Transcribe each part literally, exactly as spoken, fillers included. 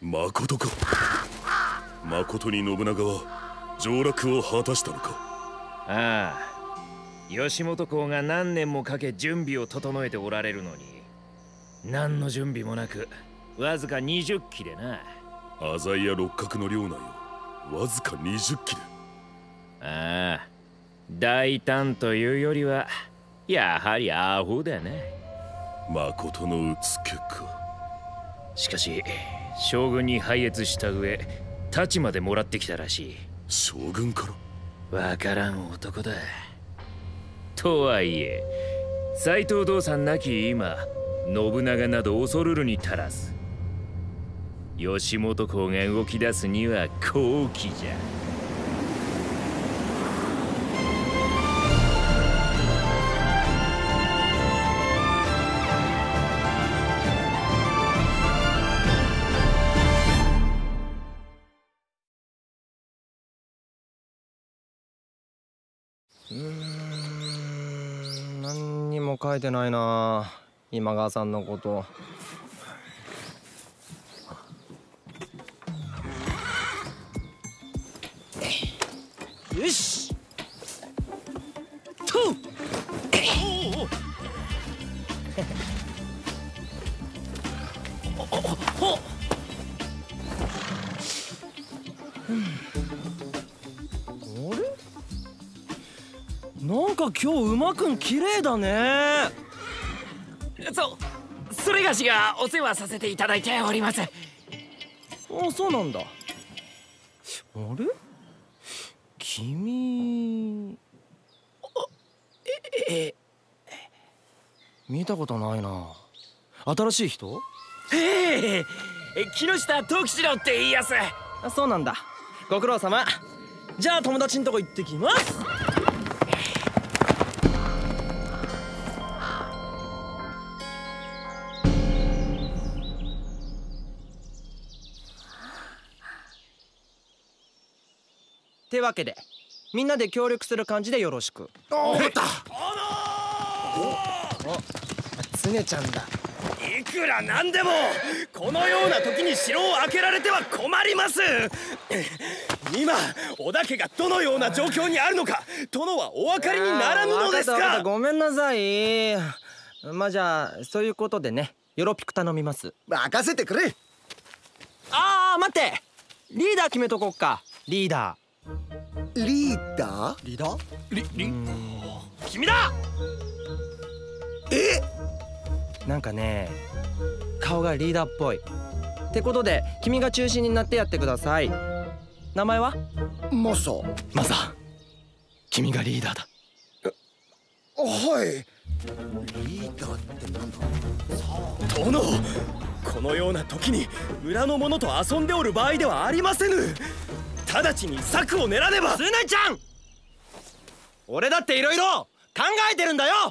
まことか。まことに信長は上洛を果たしたのか。 ああ、吉本公が何年もかけ準備を整えておられるのに、何の準備もなくわずかにじゅっきでな。 浅井や六角の領内をわずかにじゅっきで。 ああ、大胆というよりはやはりアホだな。 まことのうつけか。 しかし将軍に拝謁した上、太刀までもらってきたらしい。 将軍から。 わからん男だ。とはいえ斎藤道三亡き今、信長など恐るるに足らず。吉本公が動き出すには好機じゃ。 うーん、何にも書いてないな、今川さんのこと。よしとほっ。あれ、なんか今日馬くん綺麗だね。 そ、それがしがお世話させていただいております。 あ、そうなんだ。あれ、君、 ええ見たことないな。新しい人？ ええ、木下藤吉郎って言いやす。 あ、そうなんだ。ご苦労様。じゃあ友達んとこ行ってきます。ってわけでみんなで協力する感じでよろしく。 あ、分かった。 お、つねちゃんだ。 いくらなんでもこのような時に城を開けられては困ります。今織田家がどのような状況にあるのか殿はお分かりにならぬのですか。 わかったわかった、ごめんなさい。まあじゃあそういうことでね、よろぴく頼みます。 任せてくれ。 あー、待って、リーダー決めとこっか。リーダーリーダーリーダーリリ君だ。 え、 なんかね、顔がリーダーっぽいってことで君が中心になってやってください。名前は？ マサ。 マサ、君がリーダーだ。 はい。リーダーってなんだ。さあ殿、このような時に裏の者と遊んでおる場合ではありませぬ。直ちに策を練らねば。 つねちゃん、俺だっていろいろ考えてるんだよ。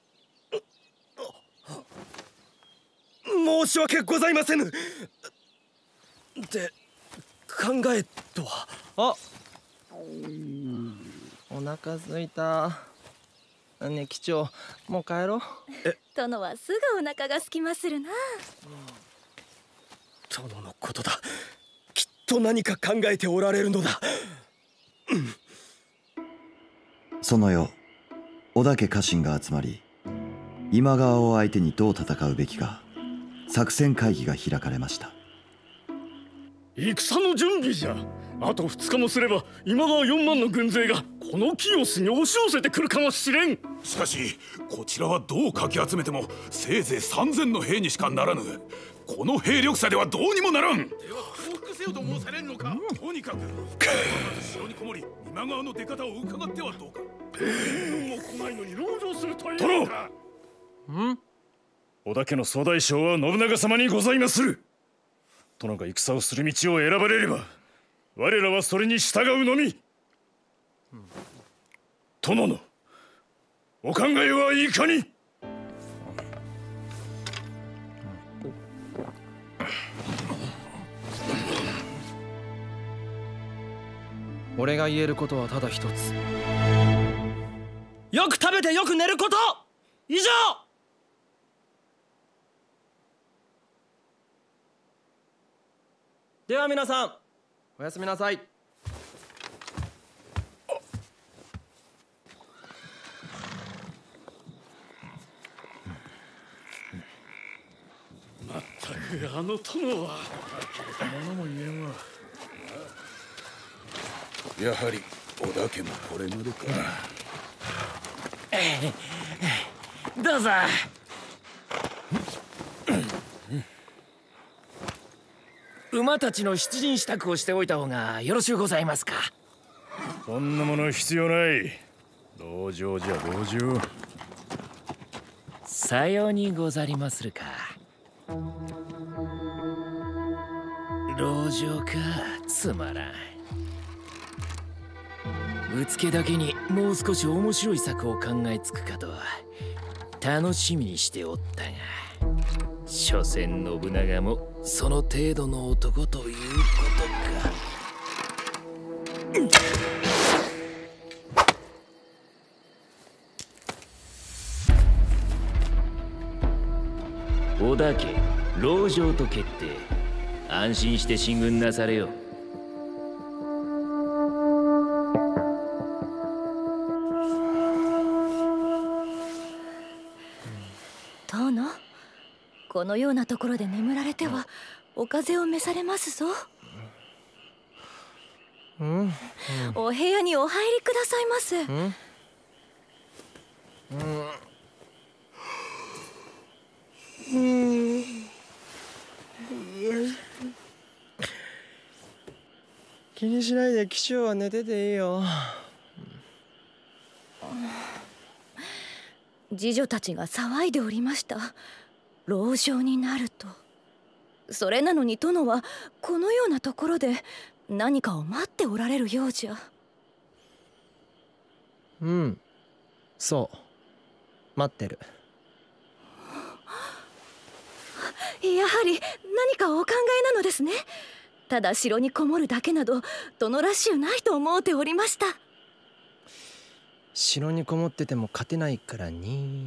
申し訳ございませぬ。で、考えとは。 あ、お腹すいた。ねえ機長、もう帰ろう。 え、 殿はすぐお腹が空きまするな。 殿のことだ。きっと何か考えておられるのだ。うん、 その夜、織田家家臣が集まり、今川を相手にどう戦うべきか作戦会議が開かれました。 戦の準備じゃ。あとふつかもすれば今川よんまんの軍勢がこの清須に押し寄せてくるかもしれん。 しかしこちらはどうかき集めてもせいぜいさんぜんの兵にしかならぬ。この兵力差ではどうにもならん。では降伏せよと申されるのか。うん、とにかく城にこもり今川の出方を伺ってはどうか。 軍も来ないのに籠城するというか。 殿、ん？ 織田家の総大将は信長様にございまする。殿が戦をする道を選ばれれば我らはそれに従うのみ。うん、殿のお考えはいかに。 俺が言えることはただ一つ。よく食べてよく寝ること。以上。 では皆さんおやすみなさい。 まったくあの殿は物も言えんわ。やはり織田家もこれまでか。 どうぞ。馬たちの出陣支度をしておいた方がよろしゅうございますか。 そんなもの必要ない。道場じゃ道場。 さようにござりまするか。籠城か、つまらん。うつけだけにもう少し面白い策を考えつくかと楽しみにしておったが、所詮信長もその程度の男ということか。織田家籠城と決定。安心して進軍なされよ。 殿、このようなところで眠られてはお風邪を召されますぞ。 うん、うん、 お部屋にお入りくださいませ。うん、うん、 うん気にしないで騎手は寝てていいよ。 次女たちが騒いでおりました。籠城になると。それなのに殿はこのようなところで何かを待っておられるようじゃ。 うん、そう待ってる。 やはり何かお考えなのですね。ただ城にこもるだけなど殿らしゅうないと思うておりました。 城にこもってても勝てないからね。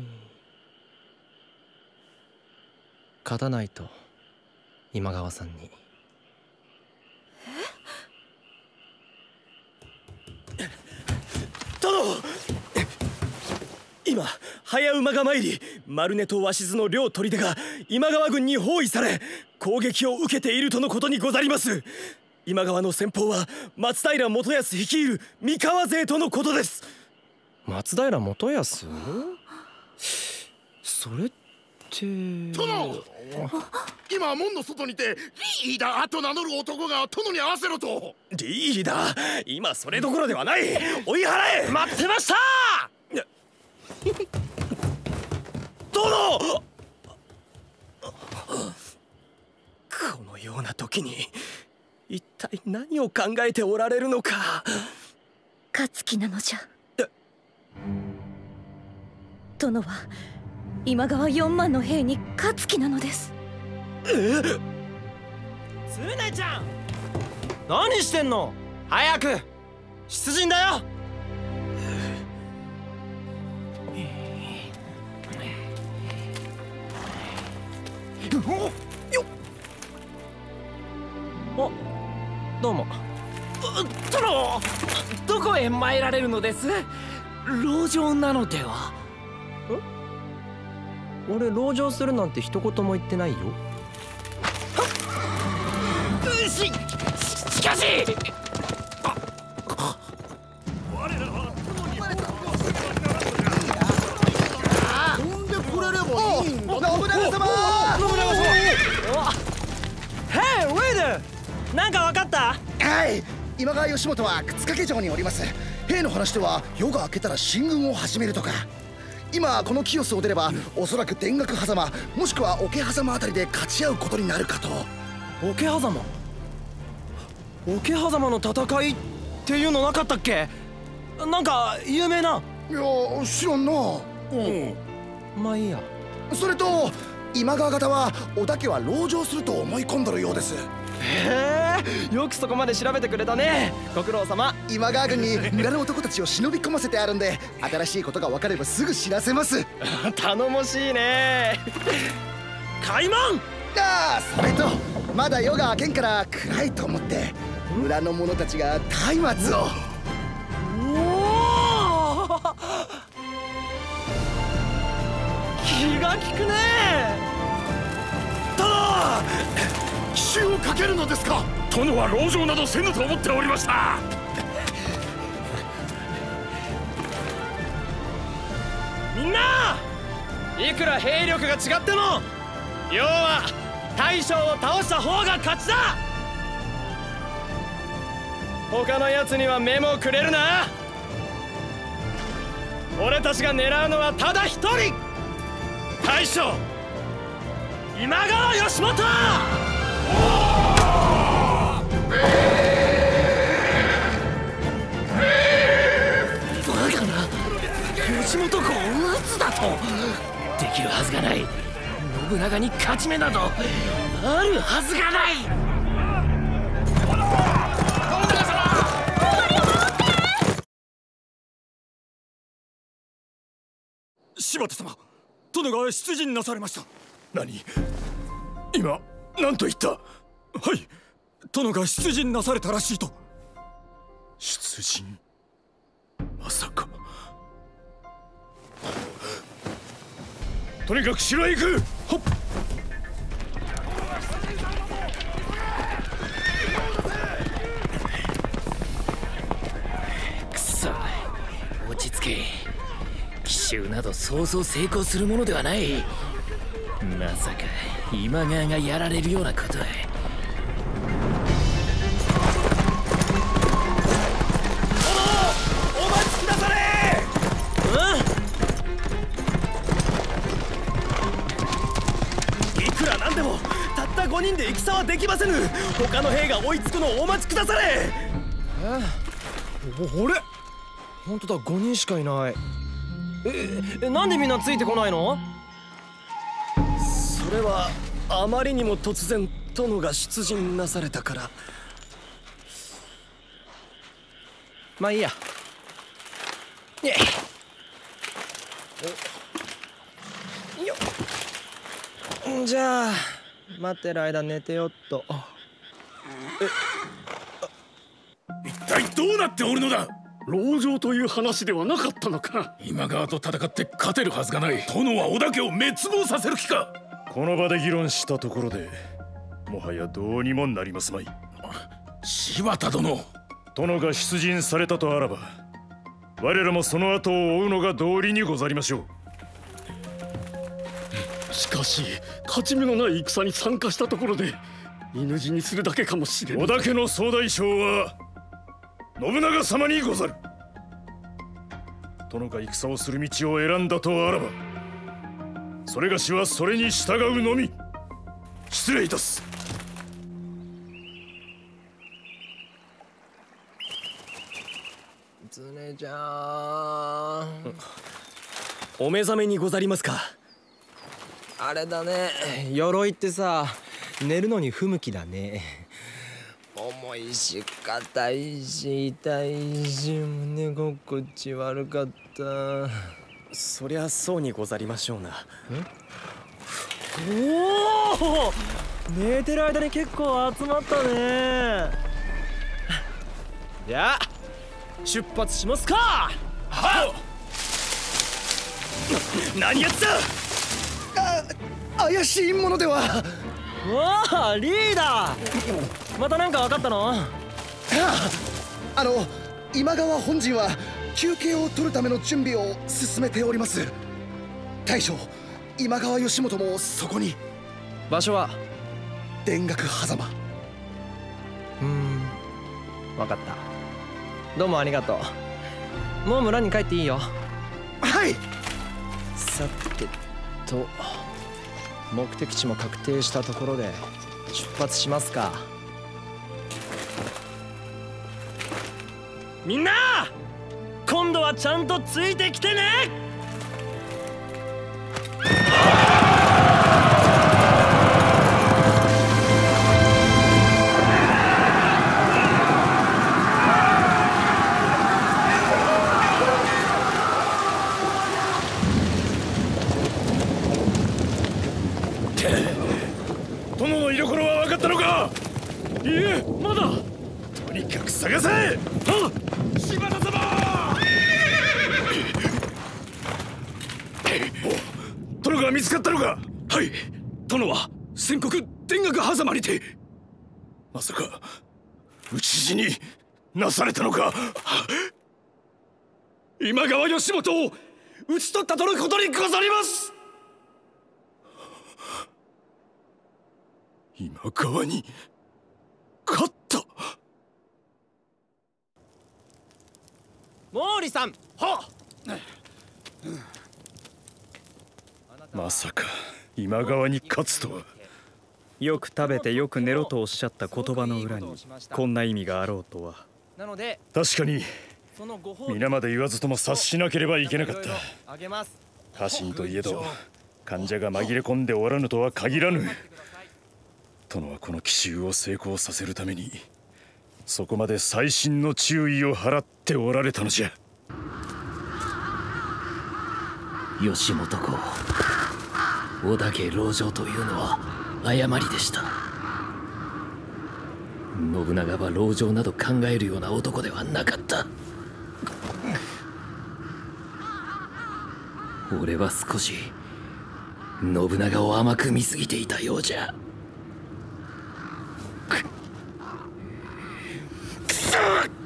勝たないと今川さんに。 え殿、今早馬が参り、丸根と鷲津の両砦が今川軍に包囲され攻撃を受けているとのことにござります。今川の先方は松平元康率いる三河勢とのことです。 松平元康？それって殿、今門の外にてリーダーと名乗る男が殿に会わせろと。 リーダー、今それどころではない。追い払え。 待ってました殿。このような時に一体何を考えておられるのか。 勝つ気なのじゃ。殿は今川よんまんの兵に勝つ気なのです。 えっ、つねちゃん何してんの。早く出陣だよ。お、どうも。 殿、どこへ参られるのです。籠城なのでは。 俺籠城するなんて一言も言ってないよ。 し、しかし飛んでくれればいいんだ。信長様、 信長様。ヘイ、ウェイド、なんかわかった？ はい、今川義元は沓掛城におります。兵の話では夜が明けたら進軍を始めるとか。今この清須を出ればおそらく田楽狭間もしくは桶狭間あたりで勝ち合うことになるかと。 桶狭間？桶狭間の戦いっていうのなかったっけ？なんか有名な。 いや知らんな。 うん、まあいいや。 それと今川方は織田家は籠城すると思い込んどるようです。 へえ、よくそこまで調べてくれたね。ご苦労様。 今川軍に村の男たちを忍び込ませてあるんで、新しいことが分かればすぐ知らせます。 頼もしいね。開門。 ああ、それとまだ夜が明けんから暗いと思って村の者たちが松明を。 おお、気が利くね殿。奇襲をかけるのですか。殿は籠城などせぬと思っておりました。 みんな、いくら兵力が違っても要は大将を倒した方が勝ちだ。他のやつには目もくれるな。俺たちが狙うのはただ一人、大将今川義元。 バカな、吉本公を討つだとできるはずがない。信長に勝ち目などあるはずがない。 柴田様、殿が出陣なされました。何、今何と言った。はい、殿が出陣なされたらしいと。出陣、まさか。 とにかく城へ行く。はっ。 くそ、落ち着け。奇襲などそうそう成功するものではない。まさか今川がやられるようなことは。 お待ちくだされ。うん、いくらなんでもたったごにんで戦はできませぬ。他の兵が追いつくのをお待ちくだされ。 え、お、あれ、本当だ、ごにんしかいない。ええ、なんでみんなついてこないの？ それはあまりにも突然殿が出陣なされたから。 まあいいや。ねえ、よっ、じゃあ待ってる間寝てよっと。 え、一体どうなっておるのだ。 籠城という話ではなかったのか。 今川と戦って勝てるはずがない。殿は織田家を滅亡させる気か。 この場で議論したところでもはやどうにもなりますまい。 柴田殿、 殿が出陣されたとあらば我らもその後を追うのが道理にござりましょう。しかし勝ち目のない戦に参加したところで犬死にするだけかもしれない。 織田家の総大将は信長様にござる。殿が戦をする道を選んだとあらばそれがしはそれに従うのみ。失礼いたす。 つねちゃん、 お目覚めにござりますか。 あれだね、鎧ってさ、寝るのに不向きだね。重いし硬いし痛いし胸心地悪かった。 そりゃそうにござりましょうな。 おお、寝てる間に結構集まったね。じゃあ出発しますか。 はっ。何やつだ。 あ、怪しいものでは。 わあ、リーダー、また何か分かったの？ああの今川本陣は休憩を取るための準備を進めております。大将今川義元もそこに。 場所は田楽狭間。 うーん、分かった。どうもありがとう。もう村に帰っていいよ。 はい。 さてと、目的地も確定したところで出発しますか。 みんな今度はちゃんとついてきてね。 殿の居所は分かったのか？ いいえ、まだ。 とにかく探せ。 あ、 柴田様。 殿が見つかったのか？ はい、殿は宣国田楽狭間にて。 まさか討ち死になされたのか？ 今川義元を討ち取ったとのことにござります。 今川に勝った。 毛利さん。 はっ。 まさか今川に勝つとは。 よく食べてよく寝ろとおっしゃった言葉の裏にこんな意味があろうとは。 確かに皆まで言わずとも察しなければいけなかった。家臣といえど患者が紛れ込んでおらぬとは限らぬ。殿はこの奇襲を成功させるためにそこまで細心の注意を払っておられたのじゃ。 義元公、織田家籠城というのは誤りでした。信長は籠城など考えるような男ではなかった。俺は少し信長を甘く見すぎていたようじゃ。くそ！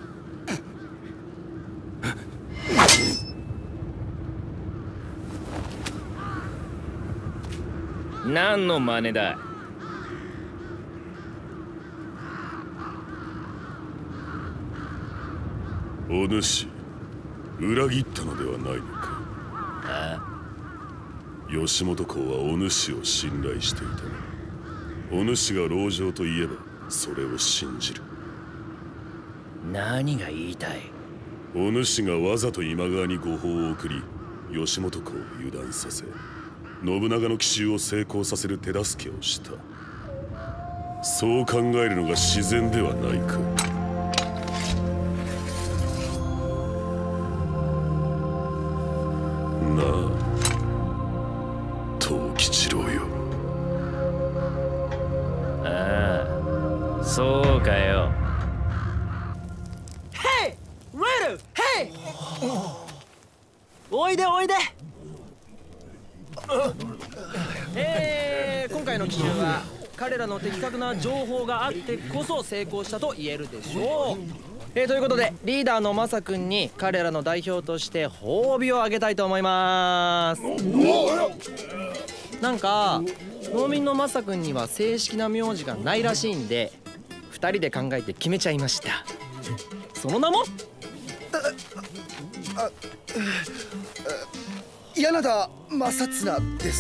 何の真似だ。 お主、裏切ったのではないのか？ ああ？義元公はお主を信頼していた。お主が籠城といえばそれを信じる。 何が言いたい？ お主がわざと今川に誤報を送り義元公を油断させ信長の奇襲を成功させる手助けをした。そう考えるのが自然ではないか。なあ、藤吉郎よ。 ああ、そうかよ。 ヘイレル、ヘイおいでおいで。えー、今回の奇襲は彼らの的確な情報があってこそ成功したと言えるでしょう。えー、ということでリーダーのマサ君に彼らの代表として褒美をあげたいと思います。なんか農民のマサ君には正式な名字がないらしいんでふたりで考えて決めちゃいました。その名も柳田正綱です。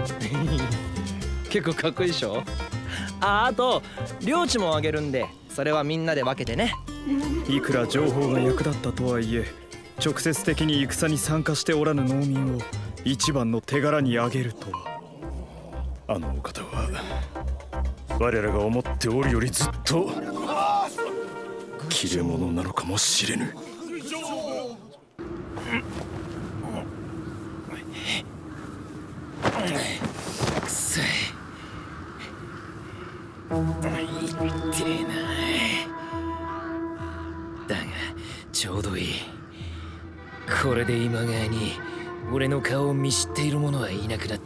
結構かっこいいでしょ。あ、あと領地もあげるんでそれはみんなで分けてね。 いくら情報が役立ったとはいえ直接的に戦に参加しておらぬ農民を一番の手柄に挙げるとは。 あのお方は我らが思っておるよりずっと切れ者なのかもしれぬ。 くそい。痛えな。だがちょうどいい。これで今川に俺の顔を見知っている者はいなくなった。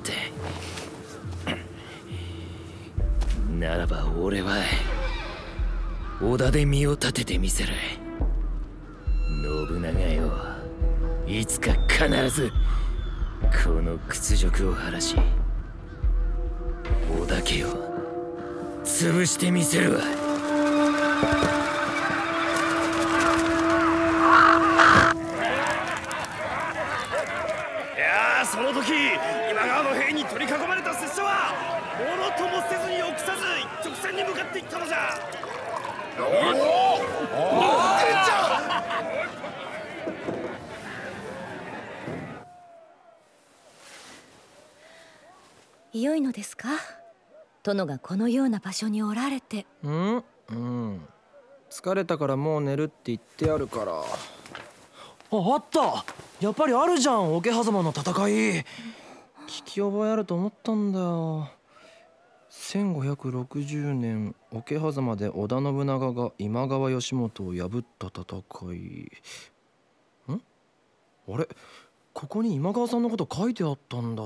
ならば俺は織田で身を立ててみせる。信長よ、いつか必ずこの屈辱を晴らし織田家を潰してみせるわ。 いやー、その時今川の兵に取り囲まれた拙者はものともせずに臆さず一直線に向かっていったのじゃ。 良いのですか？殿がこのような場所におられて。 うん、うん。疲れたからもう寝るって言ってあるから。あ、あった。やっぱりあるじゃん、桶狭間の戦い。聞き覚えあると思ったんだよ。 せんごひゃくろくじゅうねん桶狭間で織田信長が今川義元を破った戦い。ん？あれ、ここに今川さんのこと書いてあったんだ。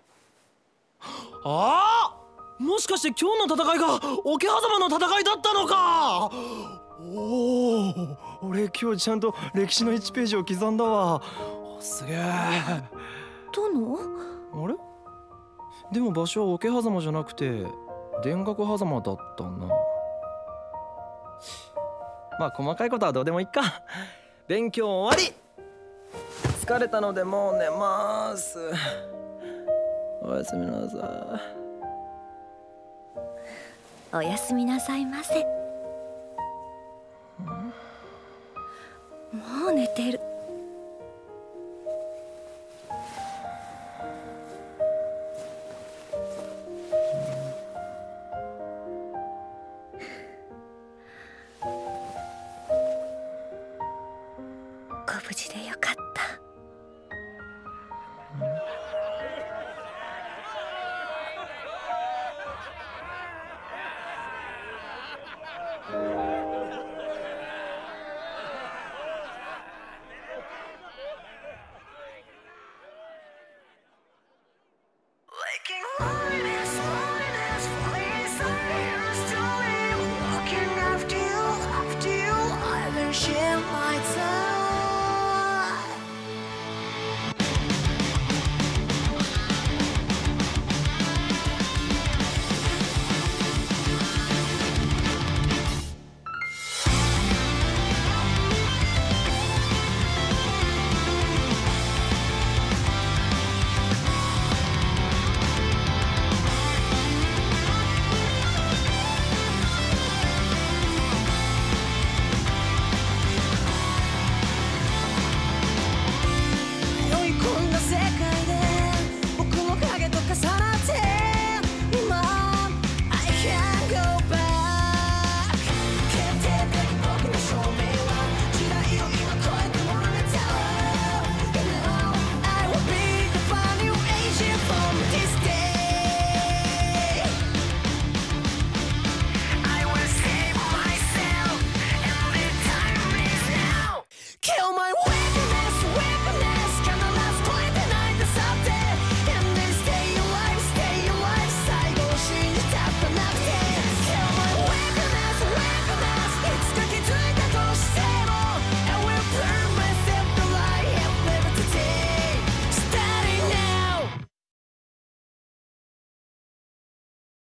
ああ、もしかして今日の戦いが桶狭間の戦いだったのか。おお、俺今日ちゃんと歴史のいちページを刻んだわ。すげえ。 殿？ あれ？でも場所は桶狭間じゃなくて田楽狭間だったな。まあ細かいことはどうでもいいか。勉強終わり。疲れたのでもう寝ます。おやすみなさい。おやすみなさいませ。もう寝てる。